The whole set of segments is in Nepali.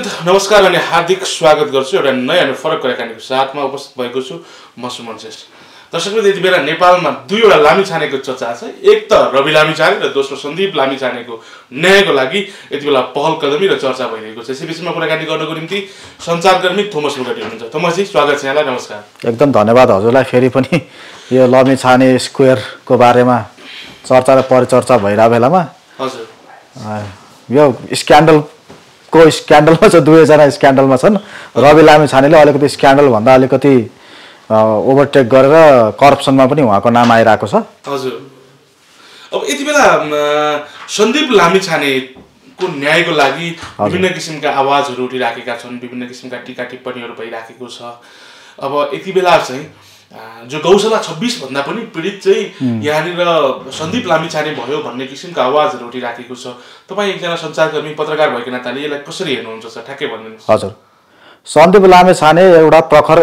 नमस्कार अनि हार्दिक स्वागत गर्छु एउटा नयाँ अनि फरक कुराकानीको साथमा उपस्थित भएको छु म सुमन श्रेष्ठ। दर्शकवृन्द, यति बेला नेपालमा दुईवटा लामिछानेको चर्चा छ। एक त रवि लामिछाने र दोस्रो सन्दीप लामिछानेको न्यायको लागि यति बेला पहल कदमी र चर्चा भइरहेको छ। यसै विषयमा कुराकानी गर्नको निम्ति सञ्चारकर्मी थोमस मुगटी हुनुहुन्छ। थोमसजी, स्वागत छ यहाँलाई। नमस्कार। एकदम धन्यवाद हजुरलाई। फेरि पनि यो लामिछाने स्क्वायरको बारेमा चर्चा र परिचर्चा भइरहेको बेलामा हजुर यो स्क्यान्डलमा छ, दुवैजना स्क्यान्डलमा छन्। रवि लामिछानेले अलिकति स्क्यान्डल भन्दा अलिकति ओभरटेक गरेर करप्सनमा पनि उहाँको नाम आइरहेको छ। हजुर, अब यति बेला सन्दीप लामिछानेको न्यायको लागि विभिन्न किसिमका आवाजहरू उठिराखेका छन्, विभिन्न किसिमका टीका टिप्पणीहरू भइराखेको छ। अब यति बेला चाहिँ जो गौशाला 26 भन्दा पनि पीडित चाहिँ यहाँनिर सन्दीप लामिछाने भयो भन्ने किसिमको आवाजहरू उठिराखेको छ। तपाईँ एकजना सञ्चारकर्मी पत्रकार भएको नाताले यसलाई कसरी हेर्नुहुन्छ सर, ठ्याक्कै भनिदिनुहोस्। हजुर, सन्दीप लामिछाने एउटा प्रखर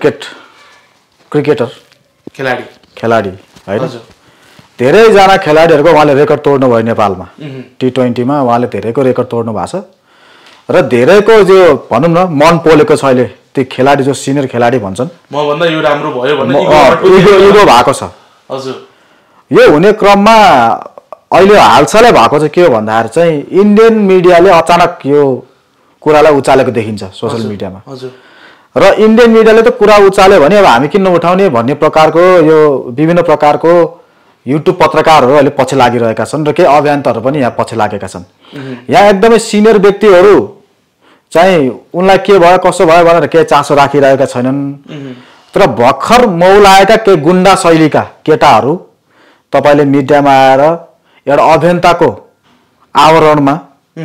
क्रिकेटर खेलाडी होइन। धेरैजना खेलाडीहरूको उहाँले रेकर्ड तोड्नु भयो नेपालमा। T20मा उहाँले धेरैको रेकर्ड तोड्नु भएको छ र धेरैको जो भनौँ न मन पोलेको छ अहिले ती खेलाडी, जो सिनियर खेलाडी भन्छन्, मभन्दा यो राम्रो भयो भन्ने इगो भएको छ। हजुर, यो हुने क्रममा अहिले हालसालै भएको चाहिँ के हो भन्दाखेरि चाहिँ इन्डियन मिडियाले अचानक यो कुरालाई उचालेको देखिन्छ सोसल मिडियामा। हजुर, र इन्डियन मिडियाले त कुरा उचाल्यो भने अब हामी किन उठाउने भन्ने प्रकारको यो विभिन्न प्रकारको युट्युब पत्रकारहरू अहिले पछि लागिरहेका छन् र केही अभियन्ताहरू पनि यहाँ पछि लागेका छन्। यहाँ एकदमै सिनियर व्यक्तिहरू चाहिँ उनलाई के भयो कसो भयो भनेर केही चासो राखिरहेका छैनन्। तर भर्खर मौलाएका केही गुन्डा शैलीका केटाहरू तपाईँले मिडियामा आएर एउटा अभियन्ताको आवरणमा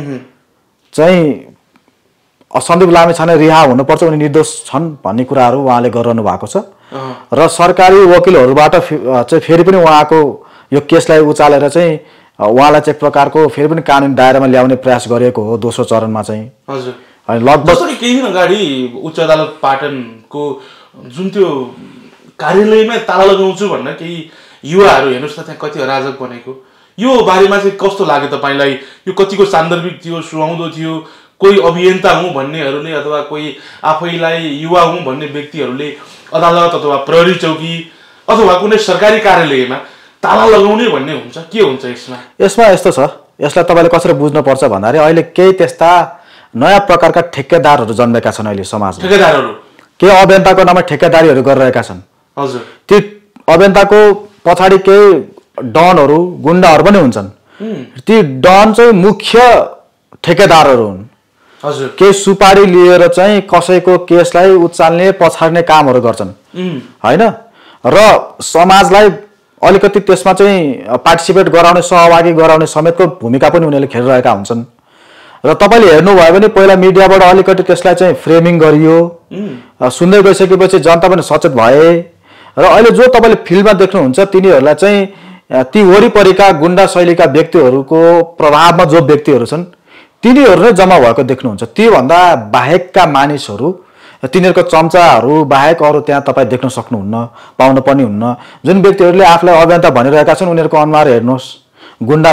चाहिँ सन्दीप लामिछाने रिहा हुनुपर्छ, उनी निर्दोष छन् भन्ने कुराहरू उहाँले गरिरहनु भएको छ। र सरकारी वकिलहरूबाट चाहिँ फेरि पनि उहाँको यो केसलाई उचालेर चाहिँ उहाँलाई चाहिँ एक प्रकारको फेरि पनि कानुनी दायरामा ल्याउने प्रयास गरिएको हो दोस्रो चरणमा चाहिँ। हजुर, लगभग केही दिन अगाडि उच्च अदालत पाटनको जुन त्यो कार्यालयमा ताला लगाउँछु भनेर केही युवाहरू, हेर्नुहोस् त त्यहाँ कति अराजक बनेको, यो बारेमा चाहिँ कस्तो लाग्यो तपाईँलाई? यो कतिको सान्दर्भिक थियो, सुहाउँदो थियो? कोही अभियन्ता हुँ भन्नेहरूले अथवा कोही आफैलाई युवा हुँ भन्ने व्यक्तिहरूले अदालत अथवा प्रहरी चौकी अथवा कुनै सरकारी कार्यालयमा ताला लगाउने भन्ने हुन्छ, के हुन्छ यसमा? यसमा यस्तो छ, यसलाई तपाईँले कसरी बुझ्नुपर्छ भन्दाखेरि अहिले केही त्यस्ता नयाँ प्रकारका ठेकेदारहरू जन्मेका छन् अहिले समाजमा। ठेकेदारहरू केही अभियन्ताको नाममा ठेकेदारीहरू गरिरहेका छन्। हजुर, ती अभियन्ताको पछाडि केही डनहरू, गुन्डाहरू पनि हुन्छन्। ती डन चाहिँ मुख्य ठेकेदारहरू हुन्। हजुर, केही सुपारी लिएर चाहिँ कसैको केसलाई उचाल्ने पछाड्ने कामहरू गर्छन् होइन। र समाजलाई अलिकति त्यसमा चाहिँ पार्टिसिपेट गराउने, सहभागी गराउने समेतको भूमिका पनि उनीहरूले खेलिरहेका हुन्छन्। र तपाईँले हेर्नुभयो भने पहिला मिडियाबाट अलिकति त्यसलाई चाहिँ फ्रेमिङ गरियो, सुन्दै गइसकेपछि जनता पनि सचेत भए। र अहिले जो तपाईँले फिल्डमा देख्नुहुन्छ तिनीहरूलाई चाहिँ ती वरिपरिका गुन्डा शैलीका व्यक्तिहरूको प्रभावमा जो व्यक्तिहरू छन् तिनीहरू नै जम्मा भएको देख्नुहुन्छ। तीभन्दा बाहेकका मानिसहरू, तिनीहरूको चम्चाहरू बाहेक अरू त्यहाँ तपाईँ देख्न सक्नुहुन्न, पाउन पनि हुन्न। जुन व्यक्तिहरूले आफूलाई अभियन्ता भनिरहेका छन् उनीहरूको अनुहार हेर्नुहोस्, गुन्डा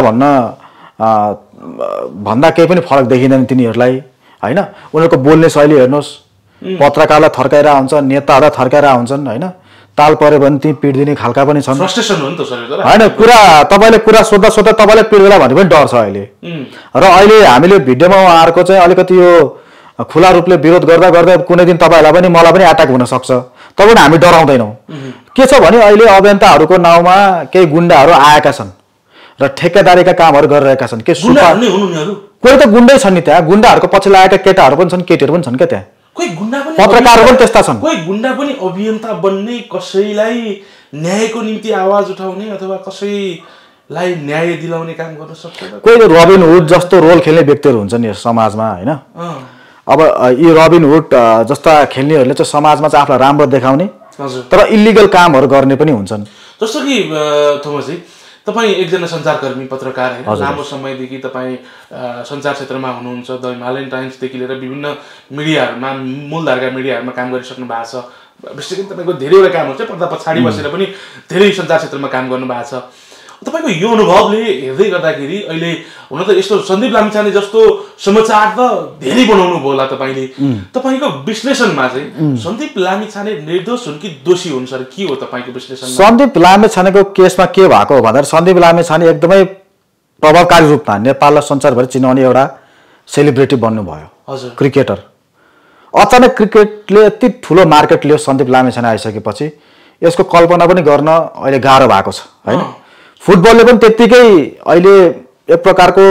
भन्दा केही पनि फरक देखिँदैन तिनीहरूलाई होइन। उनीहरूको बोल्ने शैली हेर्नुहोस्, पत्रकारलाई थर्काइरहेका हुन्छन्, नेताहरूलाई थर्काइरहेका हुन्छन् होइन। ताल पऱ्यो भने ती पिट्दिने खालका पनि छन् होइन। तपाईँले कुरा सोद्धा तपाईँले पिट्दैला भन्ने पनि डर छ अहिले। र अहिले हामीले भिडियोमा उहाँहरूको चाहिँ अलिकति यो खुला रूपले विरोध गर्दा गर्दा कुनै दिन तपाईँहरूलाई पनि मलाई पनि एट्याक हुन सक्छ, तब पनि हामी डराउँदैनौँ। के छ भने अहिले अभियन्ताहरूको नाउँमा केही गुन्डाहरू आएका छन् र ठेकेदारीका कामहरू गरिरहेका छन्। कोही त गुन्डै छन् नि, त्यहाँ गुन्डाहरूको पछि लागेका केटाहरू पनि छन्, केटीहरू पनि छन् क्या त्यहाँ। कोही गुन्डा पनि, पत्रकारहरू पनि त्यस्ता छन्। कोही गुन्डा पनि अभियन्ता बन्ने, कसैलाई न्यायको निम्ति आवाज उठाउने अथवा कसैलाई न्याय दिलाउने काम गर्न सक्छ। कोही रबिन हुड जस्तो रोल खेल्ने व्यक्तिहरू हुन्छन् यस समाजमा होइन। अब यी रबिन हुड जस्ता खेल्नेहरूले चाहिँ समाजमा चाहिँ आफूलाई राम्रो देखाउने तर इलिगल कामहरू गर्ने पनि हुन्छन्। जस्तो कि थोमसजी, तपाईँ एकजना सञ्चारकर्मी पत्रकार होइन, लामो समयदेखि तपाईँ सञ्चार क्षेत्रमा हुनुहुन्छ। द हिमालयन टाइम्सदेखि लिएर विभिन्न मिडियाहरूमा, मूलधारका मिडियाहरूमा काम गरिसक्नु भएको छ। विशेष गरी तपाईँको धेरैवटा कामहरू चाहिँ पर्दा पछाडि बसेर पनि धेरै सञ्चार क्षेत्रमा काम गर्नु भएको छ। तपाईँको यो अनुभवले हेर्दै गर्दाखेरि अहिले हुन त यस्तो सन्दीप लामिछाने जस्तो समाचार त धेरै बनाउनु भयो होला तपाईँले तपाईँको विश्लेषणमा चाहिँ सन्दीप लामिछाने निर्दोष हुन् कि दोषी हुन् सर के हो तपाईँको विश्लेषण सन्दीप लामिछानेको केसमा के भएको हो भन्दा सन्दीप लामिछाने एकदमै प्रभावकारी रूपमा नेपाललाई संसारभरि चिनाउने एउटा सेलिब्रिटी बन्नुभयो हजुर क्रिकेटर अचानक क्रिकेटले यति ठुलो मार्केट लियो सन्दीप लामिछाने आइसकेपछि यसको कल्पना पनि गर्न अहिले गाह्रो भएको छ हैन फुटबलले पनि त्यतिकै अहिले एक प्रकारको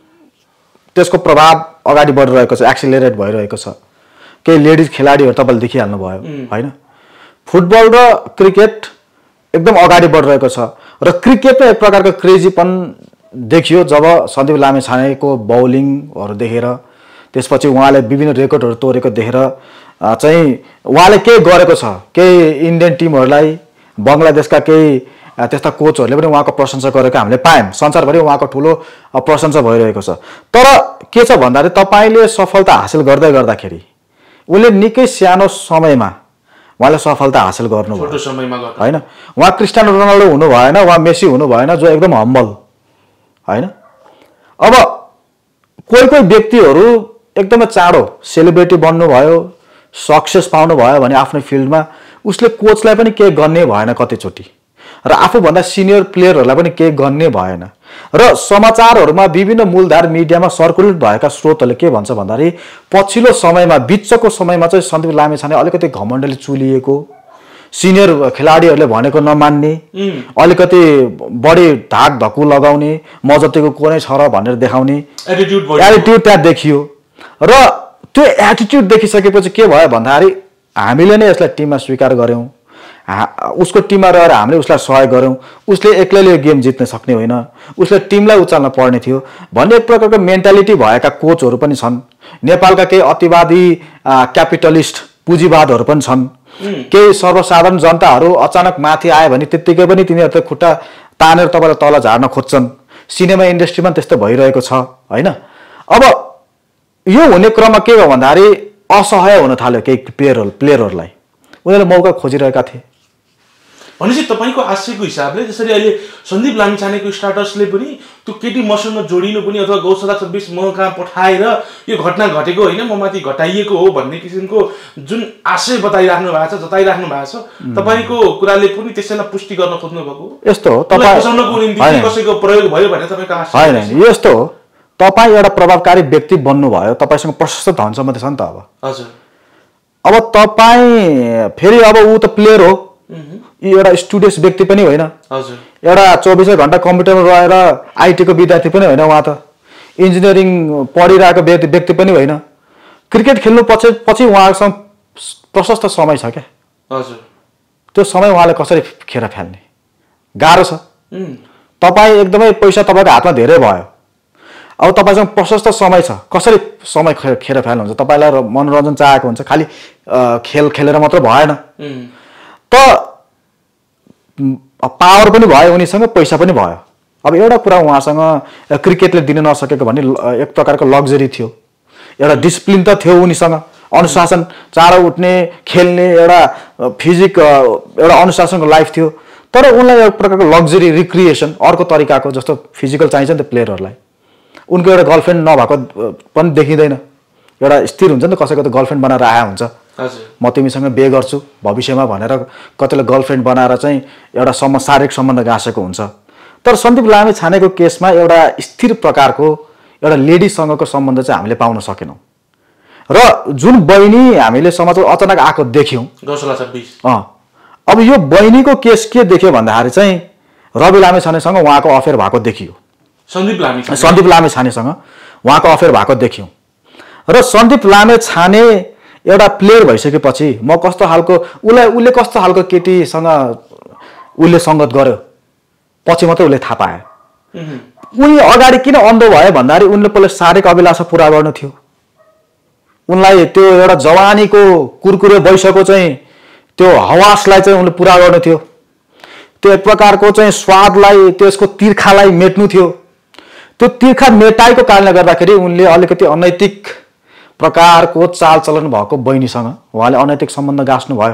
त्यसको प्रभाव अगाडि बढिरहेको छ एक्सिलरेट भइरहेको छ केही लेडिज खेलाडीहरू तपाईँले देखिहाल्नु भयो हैन फुटबल र क्रिकेट एकदम अगाडि बढिरहेको छ र क्रिकेटमा एक प्रकारको क्रेजीपन देखियो जब सन्दीप लामिछानेको बौलिङहरू देखेर त्यसपछि उहाँले विभिन्न रेकर्डहरू तोडेको देखेर चाहिँ उहाँले के गरेको छ केही इन्डियन टिमहरूलाई बङ्गलादेशका केही त्यस्ता कोचहरूले पनि उहाँको प्रशंसा गरेको हामीले पायौँ संसारभरि उहाँको ठुलो प्रशंसा भइरहेको छ तर के छ भन्दाखेरि तपाईँले सफलता हासिल गर्दै गर्दाखेरि उनले निकै सानो समयमा उहाँले सफलता हासिल गर्नुभयो होइन उहाँ क्रिस्टियानो रोनाल्डो हुनु भएन उहाँ मेसी हुनु भएन जो एकदम हम्बल हैन अब कोही कोही व्यक्तिहरू एकदमै चाँडो सेलिब्रिटी बन्नुभयो सक्सेस पाउनुभयो भने आफ्नो फिल्डमा उसले कोचलाई पनि केही गर्ने भएन कतिचोटि र आफूभन्दा सिनियर प्लेयरहरूलाई पनि केही गर्ने भएन र समाचारहरूमा विभिन्न मूलधार मिडियामा सर्कुलेट भएका स्रोतहरूले के भन्छ भन्दाखेरि पछिल्लो समयमा बिचको समयमा चाहिँ सन्दीप लामिछाने अलिकति घमण्डले चुलिएको सिनियर खेलाडीहरूले भनेको नमान्ने अलिकति बढी धाक धक्कु लगाउने म जतिको को नै छ र भनेर देखाउने एटिट्युड त्यहाँ देखियो र त्यो एटिट्युड देखिसकेपछि के भयो भन्दाखेरि हामीले नै यसलाई टिममा स्वीकार गर्यौं उसको टिममा रहेर हामीले उसलाई सहयोग गर्यौं उसले एक्लैले गेम जित्न सक्ने होइन उसले टिमलाई उचाल्न पर्ने थियो भन्ने एक प्रकारको मेन्टालिटी भएका कोचहरू पनि छन् नेपालका केही अतिवादी क्यापिटलिस्ट पुँजीवादहरू पनि छन् केही सर्वसाधारण जनताहरू अचानक माथि आए भने त्यतिकै पनि तिनीहरूले खुट्टा तानेर तपाईलाई तल झार्न खोज्छन् सिनेमा इन्डस्ट्रीमा त्यस्तो भइरहेको छ हैन अब यो हुने क्रममा के हो भन्दाखेरि असहाय हुन थाल्यो केही प्लेयरहरूलाई उनीहरूले मौका खोजिरहेका थिए भनेपछि तपाईको आशयको हिसाबले जसरी अहिले सन्दीप लामिछानेको स्टाटसले पनि त्यो केटी मसँग जोडिनु पनि अथवा गौशाला 26 म कहाँ पठाएर यो घटना घटेको होइन म माथि घटाइएको हो भन्ने किसिमको जुन आशय बताइराख्नु भएको छ जताइराख्नु भएको छ तपाईको कुराले पनि त्यसैलाई पुष्टि गर्न खोज्नु भएको यस्तो हो तपाईँ फसाउनको निम्ति कसैको प्रयोग भयो भने तपाईको आशय हैन यस्तो हो तपाईँ एउटा प्रभावकारी व्यक्ति बन्नु भयो तपाईसँग प्रशस्त धन सम्पत्ति छ नि त अब हजुर अब तपाईँ फेरि अब ऊ त प्लेयर हो एउटा स्टुडेन्ट व्यक्ति पनि होइन हजुर एउटा 24 घण्टा कम्प्युटरमा रहेर आईटी को विद्यार्थी पनि होइन उहाँ त इन्जिनियरिङ पढिरहेको व्यक्ति पनि होइन क्रिकेट खेल्नु पछि उहाँसँग प्रशस्त समय छ क्या हजुर त्यो समय उहाँले कसरी खेर फाल्ने गाह्रो छ तपाईँ एकदमै पैसा तपाईको हातमा धेरै भयो अब तपाईसँग प्रशस्त समय छ कसरी समय खेर फाल्नुहुन्छ तपाईलाई मनोरञ्जन चाहेको हुन्छ खाली खेल खेलेर मात्र भएन त पावर पनि भयो उनीसँग पैसा पनि भयो अब एउटा कुरा उहाँसँग क्रिकेटले दिन नसकेको भन्ने एक प्रकारको लग्जरी थियो एउटा डिसिप्लिन त थियो उनीसँग अनुशासन चाँडो उठ्ने खेल्ने एउटा फिजिक एउटा अनुशासनको लाइफ थियो तर उनलाई एक प्रकारको लग्जरी रिक्रिएसन अर्को तरिकाको जस्तो फिजिकल चाहिन्छ नि त प्लेयरहरूलाई उनको एउटा गर्लफ्रेन्ड नभएको पनि देखिँदैन एउटा स्थिर हुन्छ नि त कसैको त गर्लफ्रेन्ड बनाएर आएको हुन्छ म तिमीसँग बिहे गर्छु भविष्यमा भनेर कतिले गर्लफ्रेन्ड बनाएर चाहिँ एउटा शारीरिक सम्बन्ध गाँसेको हुन्छ तर सन्दीप लामिछानेको केसमा एउटा स्थिर प्रकारको एउटा लेडीसँगको सम्बन्ध चाहिँ हामीले पाउन सकेनौं र जुन बहिनी हामीले समाजमा अचानक आएको देख्यौं गौशाला 26 अब यो बहिनीको केस के देख्यो भन्दाखेरि चाहिँ रवि लामिछानेसँग उहाँको अफेयर भएको देखियो सन्दीप लामिछानेसँग उहाँको अफेयर भएको देख्यौं र सन्दीप लामिछाने एउटा प्लेयर भइसकेपछि म कस्तो खालको उले कस्तो खालको केटीसँग उले संगत गर्यो पछि मात्र उले थाहा पायो उनी अगाडि किन अन्धो भयो भन्दाखेरि उनले पहिला शारीरिक अभिलाषा पूरा गर्नु थियो उनलाई त्यो एउटा जवानीको कुरकुरे वयसको चाहिँ त्यो हवासलाई चाहिँ उनले पूरा गर्नु थियो त्यो एक प्रकारको चाहिँ स्वादलाई त्यसको तिर्खालाई मेट्नु थियो त्यो तिर्खा मेटाइको कारणले गर्दाखेरि उनले अलिकति अनैतिक प्रकारको चालचलन भएको बहिनीसँग उहाँले अनैतिक सम्बन्ध गाँस्नु भयो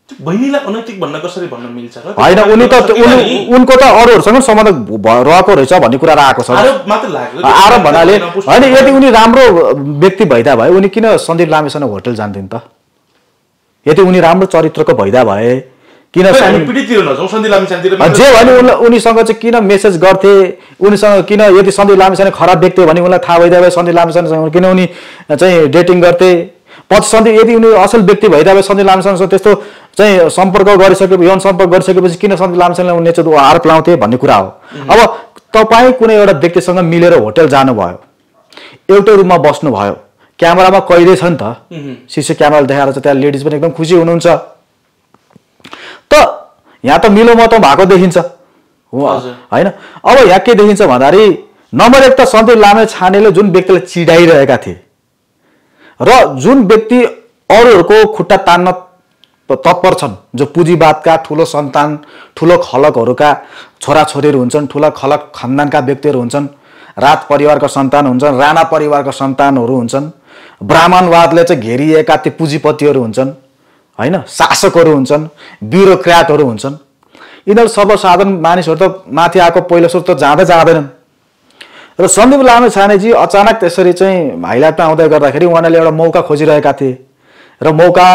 बहिनीलाई अनैतिक भन्न कसरी भन्न मिल्छ र? होइन, उनको त अरूहरूसँग सम्बन्ध रहेको रहेछ भन्ने कुरा आएको छ। आरोप मात्र लाग्यो। आरोप भन्नाले होइन, यदि उनी राम्रो व्यक्ति भइदा भए उनी किन सन्दीप लामिसँग होटल जान्थिन् त? यदि उनी राम्रो चरित्रको भइदा भए किन पिडिततिर नजाउँ, सन्दीप लामिछानेतिर जे भने उनीसँग चाहिँ किन मेसेज गर्थे, उनीसँग किन, यदि सन्दीप लामिछाने खराब व्यक्ति हो भने उनलाई थाहा भइदा भए सन्दीप लामिछानेसँग किन उनी चाहिँ डेटिङ गर्थे? पछि सन्दीप यदि उनी असल व्यक्ति भइदा भए सन्दीप लामिछानेसँग त्यस्तो चाहिँ सम्पर्क गरिसके, यौन सम्पर्क गरिसकेपछि किन सन्दीप लामिछानेलाई उनले चाहिँ आरोप लाउँथे भन्ने कुरा हो। अब तपाईँ कुनै एउटा व्यक्तिसँग मिलेर होटल जानुभयो, एउटै रुममा बस्नुभयो, क्यामेरामा कैदै छ नि त, सिसी क्यामेराले देखाएर चाहिँ त्यहाँ लेडिज पनि एकदम खुसी हुनुहुन्छ, त यहाँ त मिलो मतो भएको देखिन्छ होइन? अब यहाँ के देखिन्छ भन्दाखेरि नम्बर 1 त सन्दीप लामिछानेले जुन व्यक्तिलाई चिडाइरहेका थिए र जुन व्यक्ति अरूहरूको खुट्टा तान्न तत्पर छन्, जो पुँजीवादका ठुलो सन्तान, ठुलो खलकहरूका छोराछोरीहरू हुन्छन्, ठुला खलक खानदानका व्यक्तिहरू हुन्छन्, राज परिवारका सन्तान हुन्छन्, राणा परिवारका सन्तानहरू हुन्छन्, ब्राह्मणवादले चाहिँ घेरिएका ती पुँजीपतिहरू हुन्छन् होइन, शासकहरू हुन्छन्, ब्युरोक्र्याटहरू हुन्छन्। यिनीहरू सर्वसाधारण मानिसहरू त माथि आएको पहिलो सुरु त जाँदैनन्। र सन्दीप लामिछानेजी अचानक त्यसरी चाहिँ हाइलाइटमा आउँदै गर्दाखेरि उहाँले एउटा मौका खोजिरहेका थिए र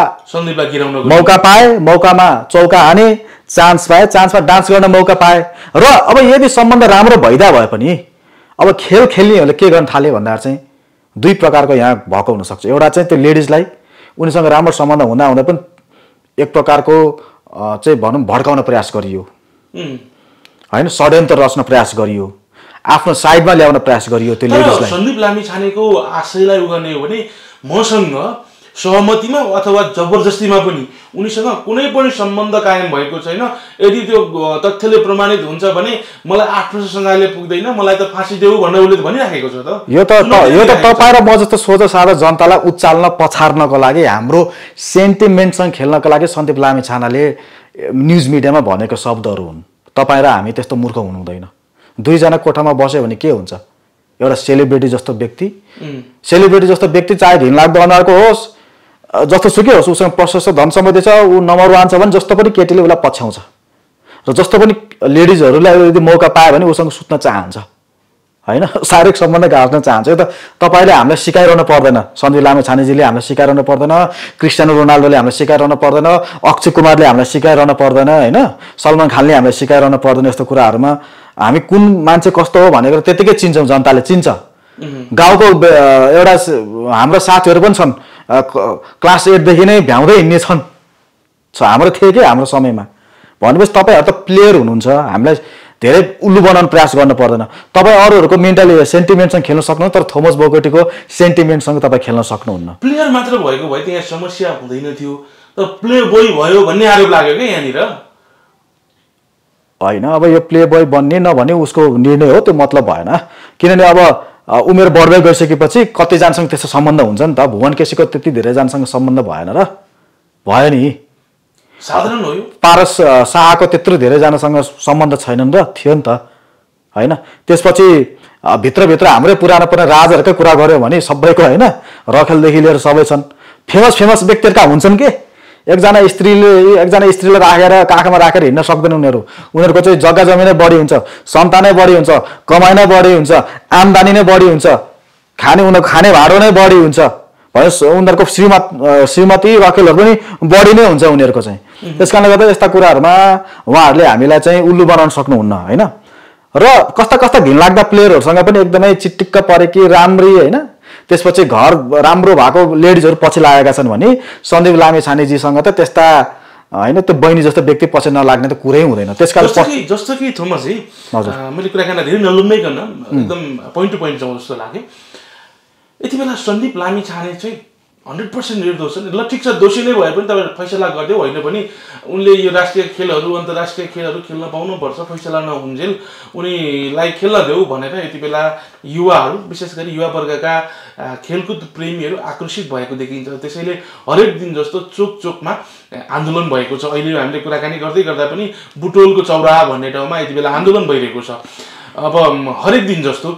मौका पाए, मौकामा चौका हाने, चान्स पाए, चान्समा डान्स गर्न मौका पाए। र अब यदि सम्बन्ध राम्रो भइदा भए पनि अब खेल खेल्नेहरूले के गर्न थाले भन्दा चाहिँ दुई प्रकारको यहाँ भएको हुनसक्छ। एउटा चाहिँ त्यो लेडिजलाई उनीसँग राम्रो सम्बन्ध हुँदा हुँदा पनि एक प्रकारको चाहिँ भनौँ भड्काउन प्रयास गरियो होइन, षड्यन्त्र रच्न प्रयास गरियो, आफ्नो साइडमा ल्याउन प्रयास गरियो त्यो लेडिजलाई। सन्दीप लामिछानेको आशयलाई उगर्ने हो भने मसँग सहमतिमा अथवा जबरजस्तीमा पनि उनीसँग कुनै पनि सम्बन्ध कायम भएको छैन, यदि त्यो तथ्यले प्रमाणित हुन्छ भने मलाई 8 वर्ष सजायले पुग्दैन, मलाई त फाँसी देऊ भनेर उसले भनिराखेको छ। त यो त तपाईँ र म जस्तो सोझो साधा जनतालाई उचाल्न पछार्नको लागि, हाम्रो सेन्टिमेन्टसँग खेल्नको लागि सन्दीप लामिछानेले न्युज मिडियामा भनेको शब्दहरू हुन्। तपाईँ र हामी त्यस्तो मूर्ख हुनु हुँदैन। दुईजना कोठामा बस्यो भने के हुन्छ? एउटा सेलिब्रिटी जस्तो व्यक्ति, सेलिब्रिटी जस्तो व्यक्ति चाहे घिनलाग्दो अनुहारको होस्, जस्तो सुकै होस्, उसँग प्रशस्त धन सम्पत्ति छ, ऊ नम्बर 1 छ भने जस्तो पनि केटीले उसलाई पछ्याउँछ र जस्तो पनि लेडिजहरूलाई यदि मौका पायो भने उसँग सुत्न चाहन्छ होइन, शारीरिक सम्बन्ध गाँच्न चाहन्छ। यो त तपाईँले हामीलाई सिकाइरहनु पर्दैन, सन्दीप लामिछानेजीले हामीलाई सिकाइरहनु पर्दैन, क्रिस्टियानो रोनाल्डोले हामीलाई सिकाइरहनु पर्दैन, अक्षय कुमारले हामीलाई सिकाइरहनु पर्दैन होइन, सलमान खानले हामीलाई सिकाइरहनु पर्दैन। यस्तो कुराहरूमा हामी कुन मान्छे कस्तो हो भनेर त्यतिकै चिन्छौँ, जनताले चिन्छ। गाउँको एउटा हाम्रो साथीहरू पनि छन्, क्लास 8 देखि नै भ्याउँदै हिँड्ने छन्, हाम्रो थिए कि हाम्रो समयमा। भनेपछि तपाईँहरू त प्लेयर हुनुहुन्छ, हामीलाई धेरै उल्लु बनाउन प्रयास गर्नु पर्दैन। तपाईँ अरूहरूको मेन्टली सेन्टिमेन्टसँग खेल्न सक्नुहुन्छ, तर थोमस बोगटीको सेन्टिमेन्टसँग तपाईँ खेल्न सक्नुहुन्न। प्लेयर मात्र भएको भए त्यहाँ समस्या हुँदैन थियो, तर प्ले बोय भयो भन्ने आरोप लाग्यो क्या यहाँनिर। होइन, अब यो प्ले बोय बन्ने नभने उसको निर्णय हो, त्यो मतलब भएन। किनभने अब उमेर बढ्दै गइसकेपछि कतिजनासँग त्यस्तो सम्बन्ध हुन्छ नि त। भुवन केसीको त्यति धेरैजनासँग सम्बन्ध भएन र? भयो नि, साधारण हो यो। पारस शाहको त्यत्रो धेरैजनासँग सम्बन्ध छैनन् र? थियो नि त होइन। त्यसपछि भित्रभित्र हाम्रै पुरानो राजाहरूकै कुरा गऱ्यो भने सबैको होइन, रखेलदेखि लिएर सबै छन्। फेमस व्यक्तिहरूका हुन्छन् के, एकजना स्त्रीलाई राखेर काखमा राखेर हिँड्न सक्दैन उनीहरू। उनीहरूको चाहिँ जग्गा जमिनै बढी हुन्छ, सन्तानै बढी हुन्छ, कमाइ नै बढी हुन्छ, आम्दानी नै बढी हुन्छ, उनीहरूको खाने भाडो नै बढी हुन्छ, उनीहरूको श्रीमती रखेलहरू पनि बढी नै हुन्छ उनीहरूको चाहिँ। त्यस कारणले गर्दा यस्ता कुराहरूमा उहाँहरूले हामीलाई चाहिँ उल्लु बनाउन सक्नुहुन्न होइन। र कस्ता कस्ता घिनलाग्दा प्लेयरहरूसँग पनि एकदमै चिटिक्क परेकी राम्री होइन, त्यसपछि घर राम्रो भएको लेडिजहरू पछि लागेका छन् भने सन्दीप लामिछानेजीसँग त त्यस्ता होइन, त्यो बहिनी जस्तो व्यक्ति पछि नलाग्ने त कुरै हुँदैन। त्यसकारण जस्तो कि थोमसजी मैले कुराकानी धेरै नलुम्बैकन एकदम पोइन्ट टु पोइन्ट जाउँ जस्तो लाग्यो। यति बेला सन्दीप लामिछाने चाहिँ 100% निर्दोष छन्। ल ठिक छ, दोषी नै भए पनि तपाईँ फैसला गरिदियो, होइन पनि उनले यो राष्ट्रिय खेलहरू अन्तर्राष्ट्रिय खेलहरू खेल्न पाउनुपर्छ, फैसला नहुन्जेल उनीलाई खेल्न देऊ भनेर यति बेला युवाहरू, विशेष गरी युवा वर्गका खेलकुद प्रेमीहरू आकर्षित भएको देखिन्छ। त्यसैले हरेक दिन जस्तो चोक चोकमा आन्दोलन भएको छ। अहिले हामीले कुराकानी गर्दै गर्दा पनि बुटोलको चौराहा भन्ने ठाउँमा यति बेला आन्दोलन भइरहेको छ। अब हरेक दिन जस्तो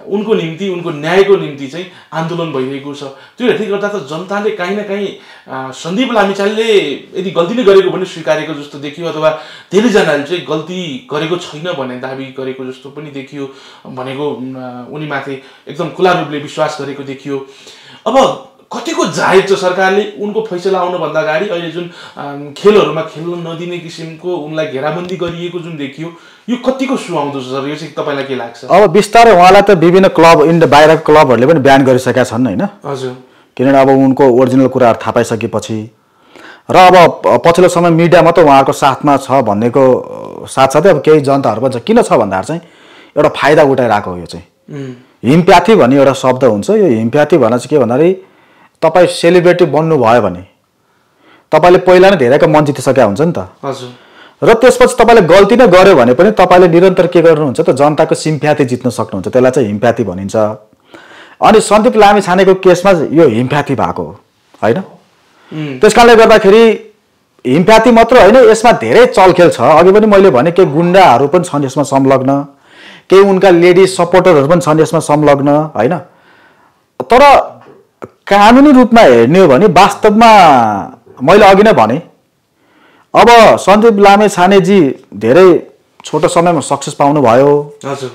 उनको निम्ति उनको न्यायको निम्ति चाहिँ आन्दोलन भइरहेको छ। त्यो हेर्दै गर्दा त जनताले काहीँ न काहीँ सन्दीप लामिछानेले यदि गल्ती नै गरेको पनि स्वीकारेको जस्तो देखियो, अथवा धेरैजनाले चाहिँ गल्ती गरेको छैन भन्ने दाबी गरेको जस्तो पनि देखियो, भनेको उनीमाथि एकदम खुला रूपले विश्वास गरेको देखियो। अब कतिको जाहेर छ सरकारले उनको फैसला आउनुभन्दा अगाडि अहिले जुन खेलहरूमा खेल्न नदिने किसिमको उनलाई घेराबन्दी गरिएको जुन देखियो, यो कतिको सुहाउँदो छ सर? यो चाहिँ तपाईँलाई के लाग्छ? अब बिस्तारै उहाँलाई त विभिन्न क्लब बाहिरको क्लबहरूले पनि ब्यान गरिसकेका छन् होइन। हजुर, किनभने अब उनको ओरिजिनल कुराहरू थाहा पाइसकेपछि र अब पछिल्लो समय मिडियामा त उहाँको साथमा छ भन्नेको साथसाथै अब केही जनताहरू पनि छ। किन छ भन्दाखेरि चाहिँ एउटा फाइदा उठाइरहेको हो। यो चाहिँ हिमप्याथी भन्ने एउटा शब्द हुन्छ। यो हिमप्याथी भन्दा चाहिँ के भन्दाखेरि तपाईँ सेलिब्रेटी बन्नुभयो भने तपाईँले पहिला नै धेरैको मन जितिसकेका हुन्छ नि त। हजुर। र त्यसपछि तपाईँले गल्ती नै गर्यो भने पनि तपाईँले निरन्तर के गर्नुहुन्छ त, जनताको सिम्प्याथी जित्न सक्नुहुन्छ। त्यसलाई चाहिँ हिमप्याथी भनिन्छ। अनि सन्दीप लामिछानेको केसमा यो हिमप्याथी भएको होइन। त्यस कारणले गर्दाखेरि हिमप्याथी मात्र होइन, यसमा धेरै चलखेल छ। अघि पनि मैले भने केही गुन्डाहरू पनि छन् यसमा संलग्न, केही उनका लेडिज सपोर्टरहरू पनि छन् यसमा संलग्न होइन। तर कानुनी रूपमा हेर्ने हो भने वास्तवमा मैले अघि नै भने अब सन्दीप लामिछानेजी धेरै छोटो समयमा सक्सेस पाउनुभयो। हजुर।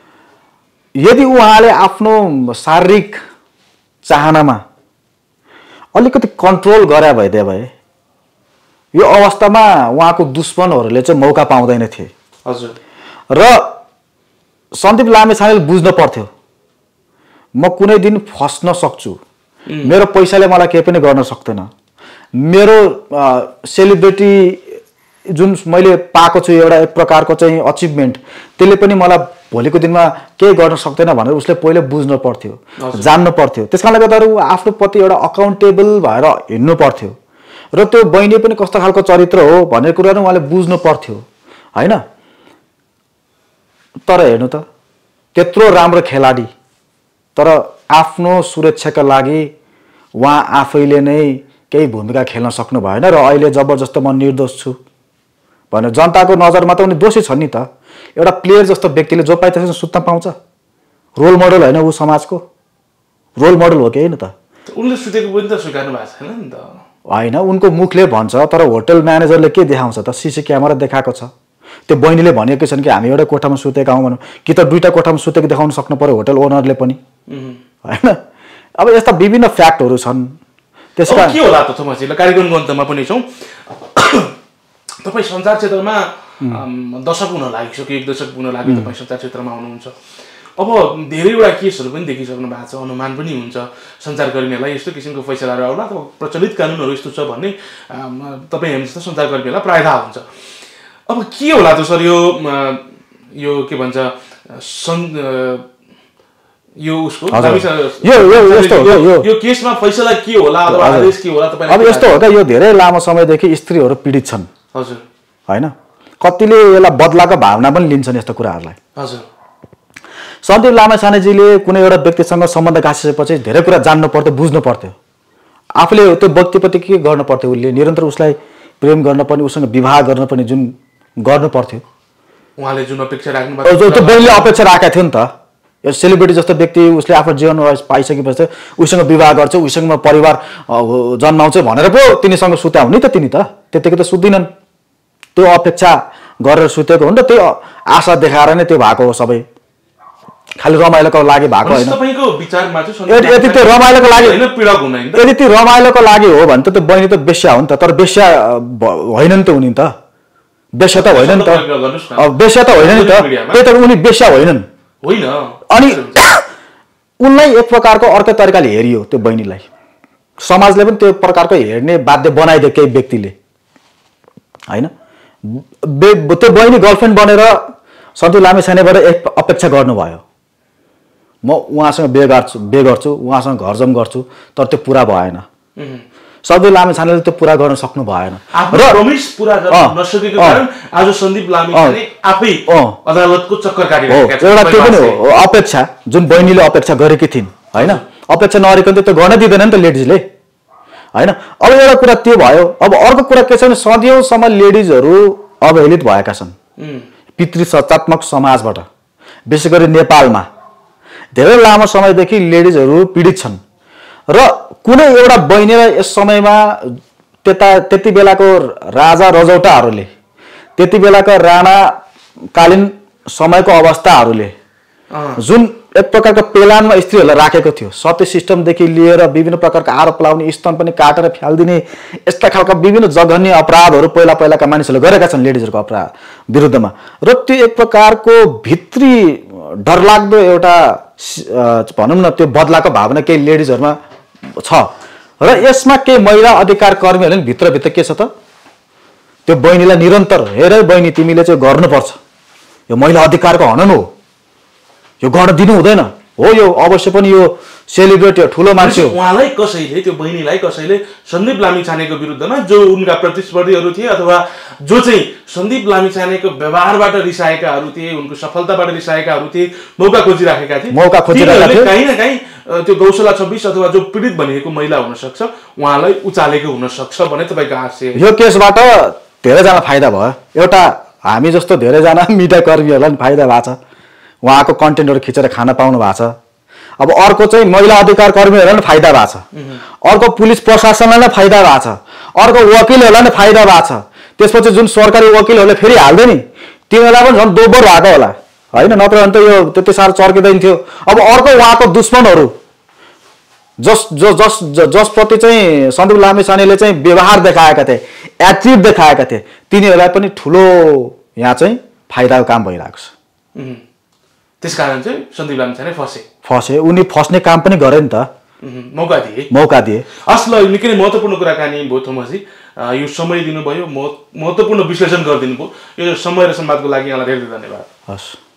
यदि उहाँले आफ्नो शारीरिक चाहनामा अलिकति कन्ट्रोल गरे भए यो अवस्थामा उहाँको दुश्मनहरूले चाहिँ मौका पाउँदैन थिए। हजुर। र सन्दीप लामिछानेले बुझ्न पर्थ्यो म कुनै दिन फस्न सक्छु, मेरो पैसाले मलाई केही पनि गर्न सक्दैन, मेरो सेलिब्रिटी जुन मैले पाएको छु एउटा एक प्रकारको चाहिँ अचिभमेन्ट, त्यसले पनि मलाई भोलिको दिनमा केही गर्न सक्दैन भनेर उसले पहिले बुझ्न पर्थ्यो, जान्नु पर्थ्यो। त्यस कारणले गर्दा ऊ आफ्नो प्रति एउटा अकाउन्टेबल भएर हिँड्नु पर्थ्यो। र त्यो बहिनी पनि कस्तो खालको चरित्र हो भन्ने कुरा उहाँले बुझ्नु पर्थ्यो होइन। तर हेर्नु त त्यत्रो राम्रो खेलाडी, तर आफ्नो सुरक्षाका लागि उहाँ आफैले नै केही भूमिका खेल्न सक्नु भएन। र अहिले जबरजस्त म निर्दोष छु भनेर जनताको नजरमा त उनी दोषी छन् नि त। एउटा प्लेयर जस्तो व्यक्तिले जो पाए त्यसरी सुत्न पाउँछ? रोल मोडल होइन ऊ, समाजको रोल मोडल हो कि होइन त? उनले सुतेको पनि त स्वीकार्नु भएको छैन नि त। होइन, उनको मुखले भन्छ, तर होटल म्यानेजरले के देखाउँछ त? सीसी क्यामेरा देखाएको छ। त्यो बहिनीले भनेकै छन् कि हामी एउटा कोठामा सुतेका हौँ भनौँ, कि त दुईटा कोठामा सुतेको देखाउन सक्नु पर्यो होटल ओनरले पनि होइन। अब यस्ता विभिन्न फ्याक्टहरू छन्। त्यसका के होला त थोमाजीलाई कार्यक्रमको अन्तमा पनि छौँ। तपाईँ सञ्चार क्षेत्रमा दशक हुन लागिसक्यो, एक दशक हुन लाग्यो तपाईँ सञ्चार क्षेत्रमा हुनुहुन्छ। अब धेरैवटा केसहरू पनि देखिसक्नु भएको छ, अनुमान पनि हुन्छ सञ्चारकर्मीहरूलाई यस्तो किसिमको फैसलाहरू आउला अथवा प्रचलित कानुनहरू यस्तो छ भन्ने तपाईँ हामी जस्तो सञ्चारकर्मीहरूलाई प्रायः थाहा हुन्छ। अब के होला त सर यो के भन्छ यो उसको यो केसमा फैसला के होला अथवा आदेश के होला तपाईँ? अब यस्तो हो त, यो धेरै लामो समयदेखि स्त्रीहरू पीडित छन्। हजुर। होइन, कतिले यसलाई बदलाको भावना पनि लिन्छन् यस्तो कुराहरूलाई। हजुर। सन्दीप लामिछानेजीले कुनै एउटा व्यक्तिसँग सम्बन्ध गाँसिएपछि धेरै कुरा जान्नु पर्थ्यो, बुझ्नु पर्थ्यो। आफूले त्यो व्यक्तिप्रति के गर्नु पर्थ्यो, उसले निरन्तर उसलाई प्रेम गर्न पर्ने, उसँग विवाह गर्न पर्ने जुन गर्नु पर्थ्यो, उहाँले जुन अपेक्षा राख्नु त्यो बहिनीले अपेक्षा राखेका थियो नि त। यो सेलिब्रिटी जस्तो व्यक्ति उसले आफ्नो जीवन पाइसकेपछि उसँग विवाह गर्छ, उसँग परिवार जन्माउँछ भनेर पो तिनीसँग सुत्या हुने त। तिनी त त्यतिकै त सुत्दिनन्, त्यो अपेक्षा गरेर सुतेको हो नि त। त्यो आशा देखाएर नै त्यो भएको हो, सबै खालि रमाइलोको लागि भएको होइन। तपाईको विचारमा चाहिँ यदि त्यो रमाइलोको लागि हैन, पीडा हुन हैन, यदि त्यो रमाइलोको लागि हो भने त त्यो बहिनी त बेश्या हो नि त। तर बेश्या होइन नि त उनी, त बेश्या त होइन नि त। बेश्या त होइन नि त, त्यही त उनी बेश्या होइनन् होइन। अनि उनलाई एक प्रकारको अर्कै तरिकाले हेरियो त्यो बहिनीलाई, समाजले पनि त्यो प्रकारको हेर्ने बाध्य बनाइदियो केही व्यक्तिले होइन। त्यो बहिनी गर्लफ्रेन्ड बनेर सन्दीप लामिछानेबाट एक अपेक्षा गर्नुभयो, म उहाँसँग बिहे गर्छु, उहाँसँग घर जम गर्छु, तर त्यो पुरा भएन। सन्दीप लामिछानेले त्यो पुरा गर्न सक्नु भएन र प्रमिस पुरा गर्न नसकेको कारण आज सन्दीप लामिछाने आफै अदालतको चक्कर काटिरहेका छन्। एउटा त्यो पनि हो अपेक्षा, जुन बहिनीले अपेक्षा गरेकी थिइन् होइन। अपेक्षा नगरिकन त्यो गर्न दिँदैन नि त लेडिजले होइन। अब एउटा कुरा त्यो भयो। अब अर्को कुरा के छ भने सदियौँसम्म लेडिजहरू अवहेलित भएका छन् पितृसत्तात्मक समाजबाट, विशेष गरी नेपालमा। धेरै लामो समयदेखि लेडिजहरू पीडित छन् र कुनै एउटा बहिनीलाई यस समयमा त्यति बेलाको राजा रजौटाहरूले त्यति बेलाका राणाकालीन समयको अवस्थाहरूले जुन एक प्रकारको पेलानमा स्त्रीहरूलाई राखेको थियो सत्य सिस्टमदेखि लिएर विभिन्न प्रकारका आरोप लाउने स्तन पनि काटेर फ्यालिदिने यस्ता खालका विभिन्न जघन्य अपराधहरू पहिलाका मानिसहरूले गरेका छन् लेडिजहरूको अपराध विरुद्धमा र त्यो एक प्रकारको भित्री डरलाग्दो एउटा भनौँ न त्यो बदलाको भावना केही लेडिजहरूमा छ र यसमा केही महिला अधिकार कर्मीहरूले भित्रभित्र के छ त त्यो बहिनीलाई निरन्तर हेर बहिनी तिमीले चाहिँ गर्नुपर्छ यो महिला अधिकारको हनन हो यो गर्न दिनु हुँदैन हो यो अवश्य पनि यो सेलिब्रेटी हो ठुलो मान्छे हो उहाँलाई कसैले त्यो बहिनीलाई कसैले सन्दीप लामिछानेको विरुद्धमा जो उनका प्रतिस्पर्धीहरू थिए अथवा जो चाहिँ सन्दीप लामिछानेको व्यवहारबाट रिसाएकाहरू थिए उनको सफलताबाट रिसाएकाहरू थिए मौका खोजिराखेका थिए कहीँ न कहीँ त्यो गौशाला 26 अथवा जो पीडित भनिएको महिला हुन सक्छ उहाँलाई उचालेको हुन सक्छ भने तपाईँको आशय यो केसबाट धेरैजना फाइदा भयो एउटा हामी जस्तो धेरैजना मिडिया कर्मीहरूलाई पनि फाइदा भएको छ उहाँको कन्टेन्टहरू खिचेर खान पाउनु भएको छ अब अर्को चाहिँ महिला अधिकार कर्मीहरूलाई पनि फाइदा भएको छ अर्को पुलिस प्रशासनलाई नै फाइदा भएको छ अर्को वकिलहरूलाई नै फाइदा भएको छ त्यसपछि जुन सरकारी वकिलहरूले फेरि हाल्दैन नि तिनीहरूलाई पनि झन् दोब्बर भएको होला होइन नत्र भने त यो त्यति साह्रो चर्किँदैन थियो अब अर्को उहाँको दुश्मनहरू जसप्रति चाहिँ सन्दीप लामिछानेले चाहिँ व्यवहार देखाएका थिए एटिट्युड देखाएका थिए तिनीहरूलाई पनि ठुलो यहाँ चाहिँ फाइदाको काम भइरहेको छ त्यसकारण चाहिँ सन्दीप लामिछाने फसे उनी फस्ने काम पनि गरे नि त मौका दिए असल निकै नै महत्त्वपूर्ण कुराकानी भयो थोमसजी यो समय दिनुभयो महत्त्वपूर्ण विश्लेषण गरिदिनु भयो यो समय र संवादको लागि यहाँलाई धेरै धेरै धन्यवाद हस्